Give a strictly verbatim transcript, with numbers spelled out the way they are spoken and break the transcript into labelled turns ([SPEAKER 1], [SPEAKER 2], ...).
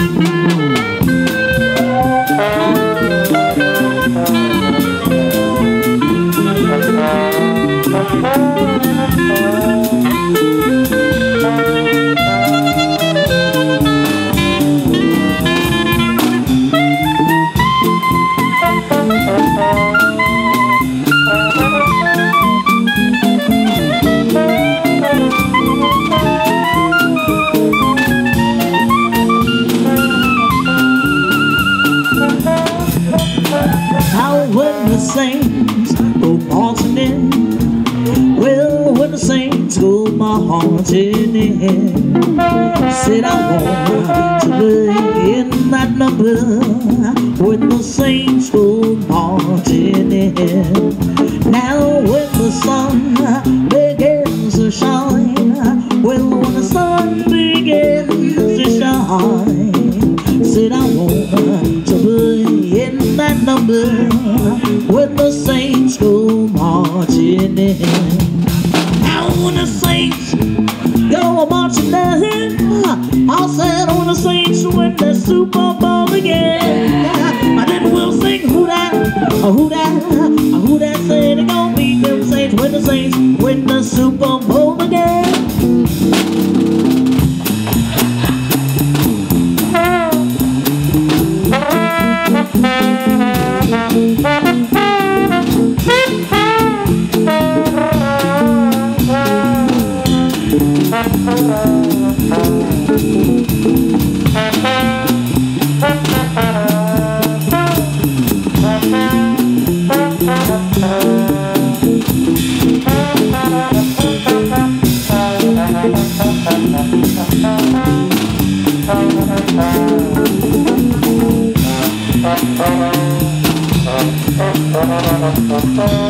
[SPEAKER 1] Saints go marching in. Well, when the saints go marching in, said I want to be in that number. When the saints go marching in. Now when the sun begins to shine, well, when the sun begins to shine, said I want to be in that number. When the saints go marching in. Now when the saints go marching in, I said when the saints win the Super Bowl again, and then we'll sing who that, who that, who that said it gon' beat them saints when the saints win the Super Bowl again.
[SPEAKER 2] Oh,